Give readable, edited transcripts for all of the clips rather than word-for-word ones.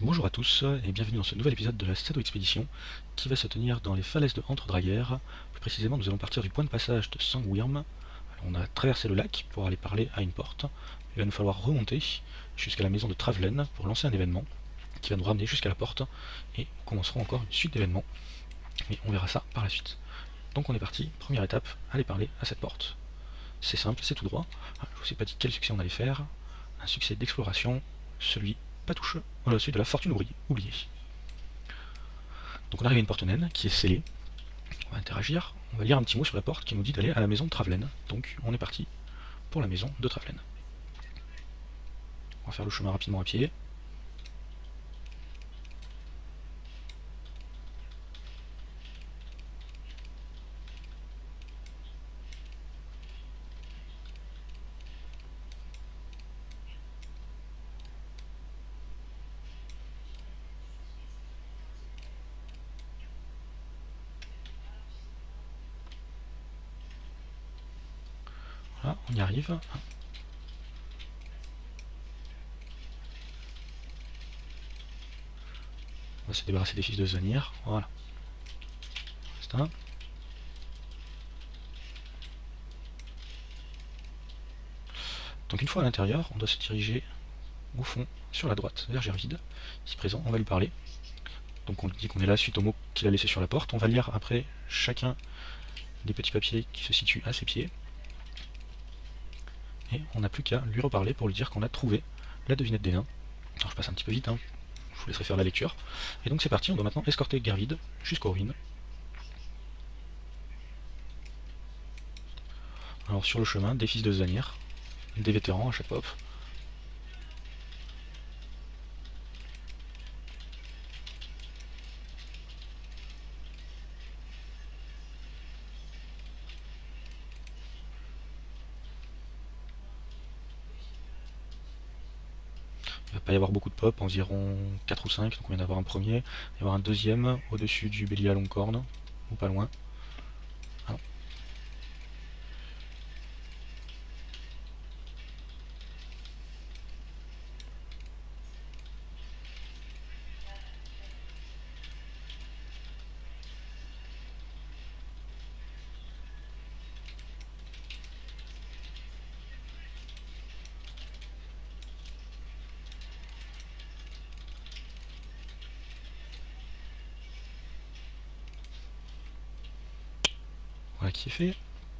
Bonjour à tous et bienvenue dans ce nouvel épisode de la Shadow Expedition qui va se tenir dans les falaises de Entre-Draguères. Plus précisément, nous allons partir du point de passage de Sangwyrm. On a traversé le lac pour aller parler à une porte. Il va nous falloir remonter jusqu'à la maison de Travelen pour lancer un événement qui va nous ramener jusqu'à la porte et nous commencerons encore une suite d'événements. Mais on verra ça par la suite. Donc on est parti, première étape, aller parler à cette porte. C'est simple, c'est tout droit. Je vous ai pas dit quel succès on allait faire. Un succès d'exploration, celui celui de la fortune oubliée. Donc on arrive à une porte naine qui est scellée. On va interagir. On va lire un petit mot sur la porte qui nous dit d'aller à la maison de Travelen. Donc on est parti pour la maison de Travelen. On va faire le chemin rapidement à pied. Voilà, on y arrive. On va se débarrasser des fils de Zanir. Voilà. C'est un. Donc une fois à l'intérieur, on doit se diriger au fond, sur la droite, vers Gervide. Ici présent, on va lui parler. Donc on dit qu'on est là suite au mot qu'il a laissé sur la porte. On va lire après chacun des petits papiers qui se situent à ses pieds. Et on n'a plus qu'à lui reparler pour lui dire qu'on a trouvé la devinette des nains. Alors je passe un petit peu vite, je vous laisserai faire la lecture. Et donc c'est parti, on doit maintenant escorter Gervide jusqu'aux ruines. Alors sur le chemin, des fils de Zanir, des vétérans à chaque pop. Il va pas y avoir beaucoup de pop, environ 4 ou 5, donc on vient d'avoir un premier. Il va y avoir un deuxième au-dessus du bélier à longue corne, ou pas loin. Ah non. Voilà qui est fait.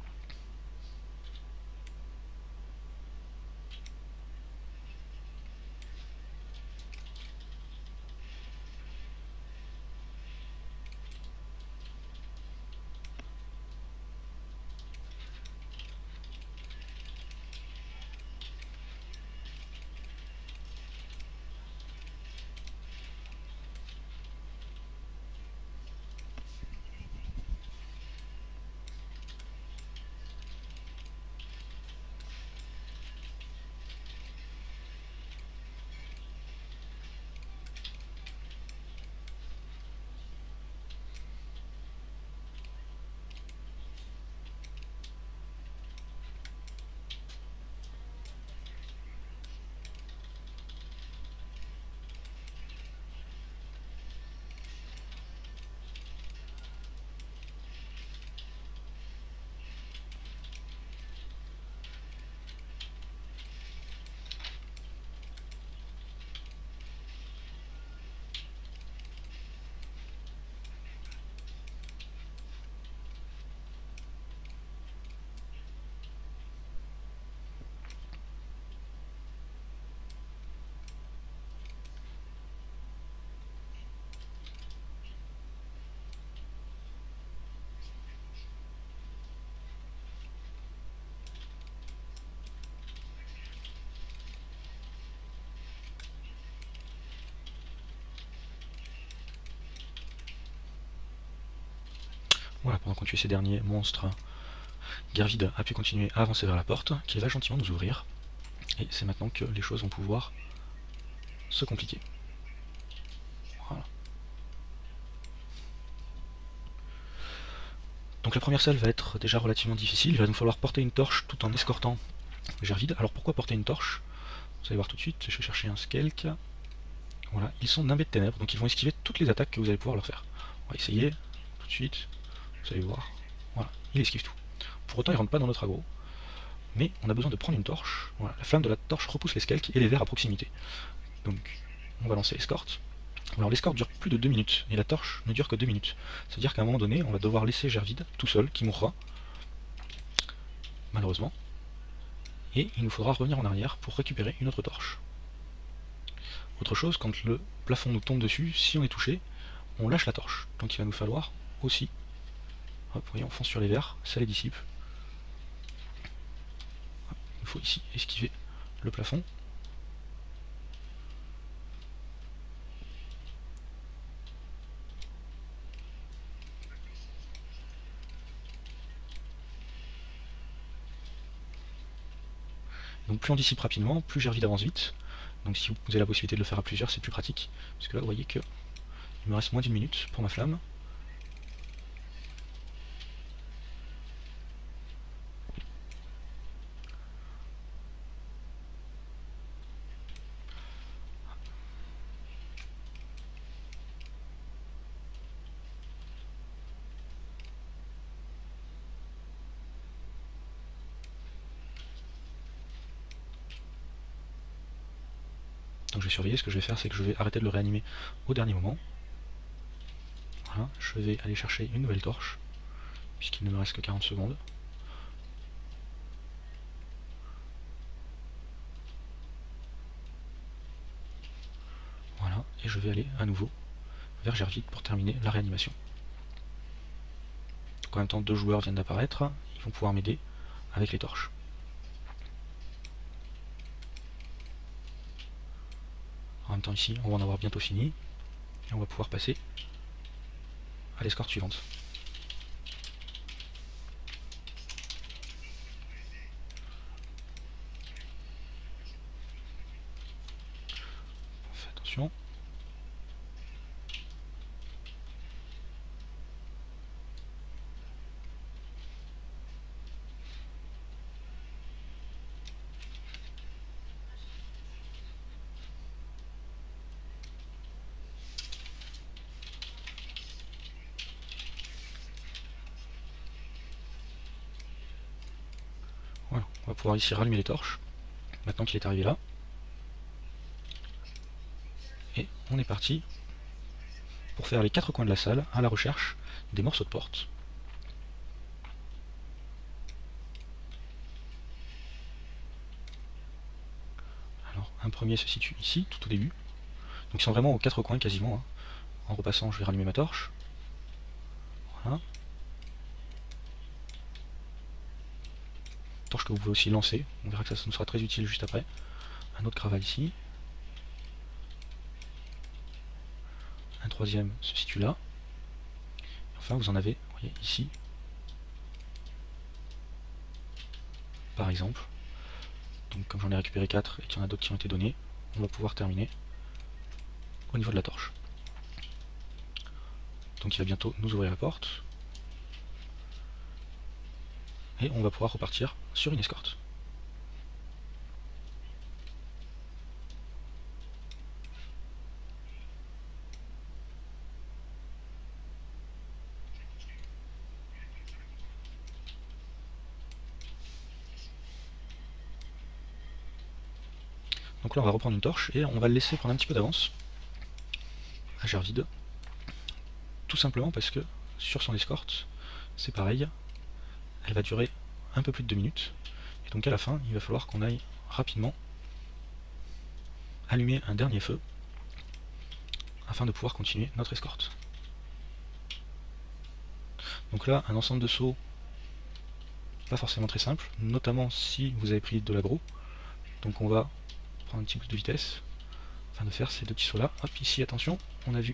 Voilà, pendant qu'on tuait ces derniers monstres, Gervide a pu continuer à avancer vers la porte, qui va gentiment nous ouvrir. Et c'est maintenant que les choses vont pouvoir se compliquer. Voilà. Donc la première salle va être déjà relativement difficile, il va nous falloir porter une torche tout en escortant Gervide. Alors pourquoi porter une torche? Vous allez voir tout de suite, je vais chercher un skelk. Voilà, ils sont nimbés de ténèbres, donc ils vont esquiver toutes les attaques que vous allez pouvoir leur faire. On va essayer, tout de suite, vous allez voir. Voilà, il esquive tout. Pour autant, il rentre pas dans notre aggro. Mais on a besoin de prendre une torche. Voilà, la flamme de la torche repousse les skelks et les vers à proximité. Donc, on va lancer l'escorte. Alors l'escorte dure plus de 2 minutes, et la torche ne dure que 2 minutes. C'est-à-dire qu'à un moment donné, on va devoir laisser Gervide tout seul, qui mourra, malheureusement. Et il nous faudra revenir en arrière pour récupérer une autre torche. Autre chose, quand le plafond nous tombe dessus, si on est touché, on lâche la torche. Donc il va nous falloir aussi, hop, vous voyez, on fonce sur les vers, ça les dissipe. Hop, il faut ici esquiver le plafond. Donc plus on dissipe rapidement, plus Gervide avance vite. Donc si vous avez la possibilité de le faire à plusieurs, c'est plus pratique. Parce que là, vous voyez que il me reste moins d'une minute pour ma flamme. Donc je vais surveiller, ce que je vais faire, c'est que je vais arrêter de le réanimer au dernier moment. Voilà, je vais aller chercher une nouvelle torche, puisqu'il ne me reste que 40 secondes. Voilà, et je vais aller à nouveau vers Gervide pour terminer la réanimation. Donc en même temps, 2 joueurs viennent d'apparaître, ils vont pouvoir m'aider avec les torches. En même temps ici, on va en avoir bientôt fini, et on va pouvoir passer à l'escorte suivante. Faites attention. Voilà, on va pouvoir ici rallumer les torches, maintenant qu'il est arrivé là. Et on est parti pour faire les 4 coins de la salle à la recherche des morceaux de porte. Alors, un premier se situe ici, tout au début. Donc ils sont vraiment aux 4 coins quasiment. Hein. En repassant, je vais rallumer ma torche. Voilà. Torche que vous pouvez aussi lancer. On verra que ça nous sera très utile juste après. Un autre graval ici. Un troisième se situe là. Et enfin, vous en avez, vous voyez, ici. Par exemple. Donc comme j'en ai récupéré 4 et qu'il y en a d'autres qui ont été donnés, on va pouvoir terminer au niveau de la torche. Donc il va bientôt nous ouvrir la porte. Et on va pouvoir repartir sur une escorte. Donc là on va reprendre une torche et on va le laisser prendre un petit peu d'avance à Gervide. Tout simplement parce que sur son escorte, c'est pareil, elle va durer un peu plus de 2 minutes. Et donc à la fin, il va falloir qu'on aille rapidement allumer un dernier feu afin de pouvoir continuer notre escorte. Donc là, un ensemble de sauts pas forcément très simple, notamment si vous avez pris de l'aggro. Donc on va prendre un petit boost de vitesse afin de faire ces 2 petits sauts là. Hop, ici attention, on a vu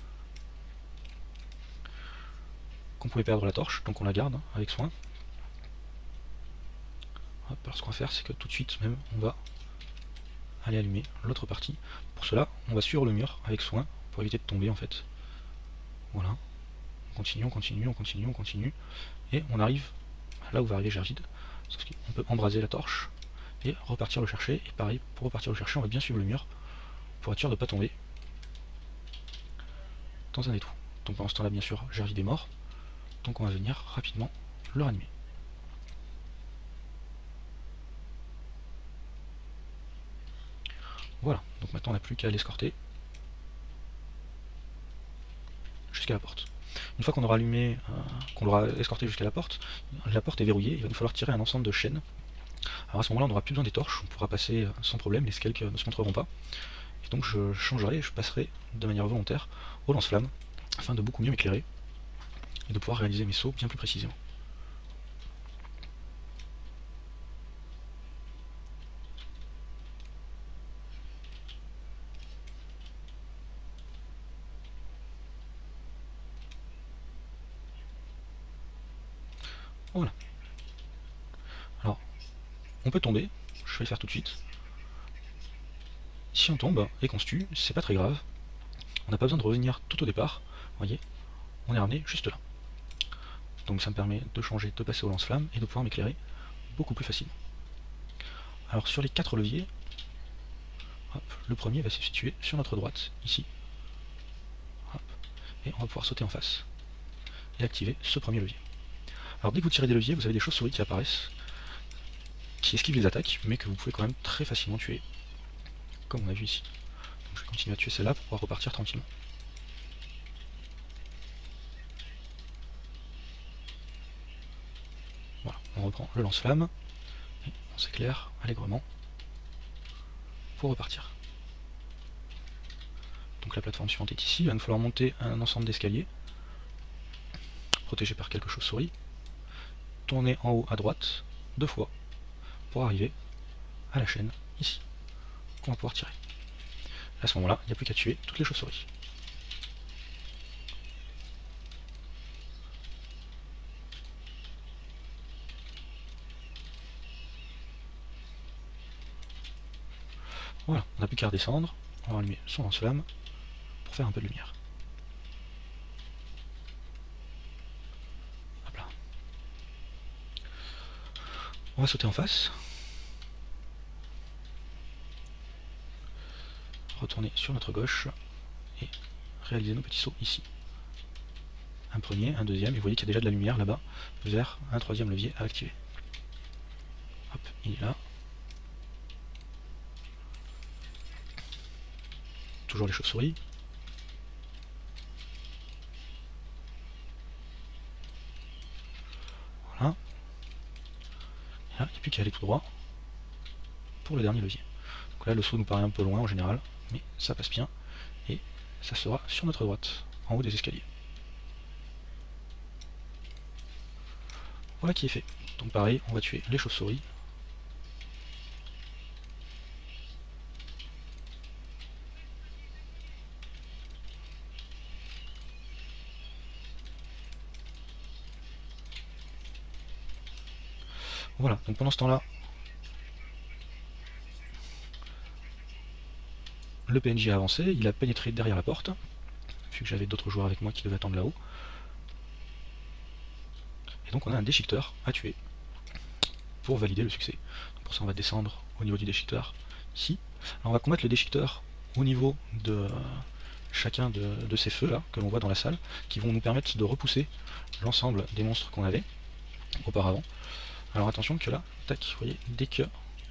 qu'on pouvait perdre la torche, donc on la garde avec soin. Hop, alors ce qu'on va faire, c'est que tout de suite même, on va aller allumer l'autre partie. Pour cela, on va suivre le mur avec soin pour éviter de tomber en fait. Voilà. On continue, on continue, on continue, on continue. Et on arrive là où va arriver Gervide. On peut embraser la torche et repartir le chercher. Et pareil, pour repartir le chercher, on va bien suivre le mur pour être sûr de ne pas tomber. dans un étau. Donc pendant ce temps-là, bien sûr, Gerville est mort. Donc on va venir rapidement le ranimer. Voilà, donc maintenant on n'a plus qu'à l'escorter jusqu'à la porte. Une fois qu'on aura allumé, qu'on l'aura escorté jusqu'à la porte est verrouillée, il va nous falloir tirer un ensemble de chaînes. Alors à ce moment-là, on n'aura plus besoin des torches, on pourra passer sans problème, les skelks ne se montreront pas. Et donc je changerai, je passerai de manière volontaire au lance-flamme, afin de beaucoup mieux m'éclairer, et de pouvoir réaliser mes sauts bien plus précisément. Voilà. Alors, on peut tomber, je vais le faire tout de suite. Si on tombe et qu'on se tue, c'est pas très grave. On n'a pas besoin de revenir tout au départ. Vous voyez, on est ramené juste là. Donc ça me permet de changer, de passer au lance-flamme et de pouvoir m'éclairer beaucoup plus facilement. Alors sur les 4 leviers, hop, le premier va se situer sur notre droite, ici. Hop, et on va pouvoir sauter en face et activer ce premier levier. Alors dès que vous tirez des leviers, vous avez des chauves-souris qui apparaissent, qui esquivent les attaques, mais que vous pouvez quand même très facilement tuer, comme on a vu ici. Donc je vais continuer à tuer celle-là pour pouvoir repartir tranquillement. Voilà, on reprend le lance-flamme, et on s'éclaire allègrement pour repartir. Donc la plateforme suivante est ici, il va nous falloir monter un ensemble d'escaliers, protégé par quelques chauves-souris, tourner en haut à droite 2 fois pour arriver à la chaîne ici, qu'on va pouvoir tirer. À ce moment-là, il n'y a plus qu'à tuer toutes les chauves-souris. Voilà, on n'a plus qu'à redescendre, on va allumer son lance-flamme pour faire un peu de lumière. Hop là. On va sauter en face. Retourner sur notre gauche et réaliser nos petits sauts ici. Un premier, un deuxième, et vous voyez qu'il y a déjà de la lumière là-bas vers un troisième levier à activer. Hop, il est là. Toujours les chauves-souris. Voilà. Et là, il n'y a plus qu'à aller tout droit pour le dernier levier. Donc là, le saut nous paraît un peu loin en général, mais ça passe bien, et ça sera sur notre droite, en haut des escaliers. Voilà qui est fait. Donc pareil, on va tuer les chauves-souris. Voilà, donc pendant ce temps-là, le PNJ a avancé, il a pénétré derrière la porte, vu que j'avais d'autres joueurs avec moi qui devaient attendre là-haut. Et donc on a un déchiqueteur à tuer pour valider le succès. Donc pour ça on va descendre au niveau du déchiqueteur ici. Alors on va combattre le déchiqueteur au niveau de chacun de ces feux là que l'on voit dans la salle, qui vont nous permettre de repousser l'ensemble des monstres qu'on avait auparavant. Alors attention que là, tac, vous voyez, dès qu'il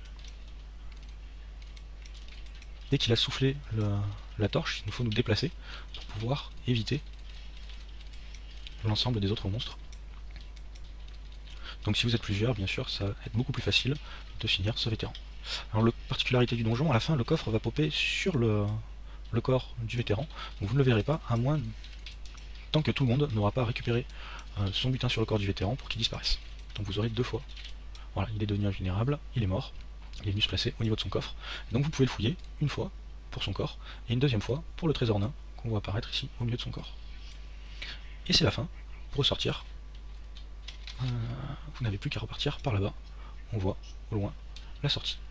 a soufflé la torche, il nous faut nous déplacer pour pouvoir éviter l'ensemble des autres monstres. Donc si vous êtes plusieurs, bien sûr, ça va être beaucoup plus facile de finir ce vétéran. Alors la particularité du donjon, à la fin, le coffre va popper sur le corps du vétéran, donc vous ne le verrez pas, à moins tant que tout le monde n'aura pas récupéré son butin sur le corps du vétéran pour qu'il disparaisse. Donc vous aurez 2 fois. Voilà, il est devenu invulnérable, il est mort, il est venu se placer au niveau de son coffre. Et donc vous pouvez le fouiller une fois pour son corps, et une deuxième fois pour le trésor nain qu'on voit apparaître ici au milieu de son corps. Et c'est la fin. Pour ressortir, vous n'avez plus qu'à repartir par là-bas. On voit au loin la sortie.